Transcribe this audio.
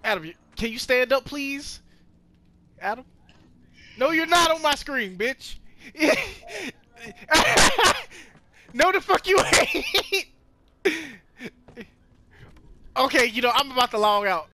Adam, can you stand up, please? Adam? No, you're not on my screen, bitch. No, the fuck you ain't. Okay, you know, I'm about to log out.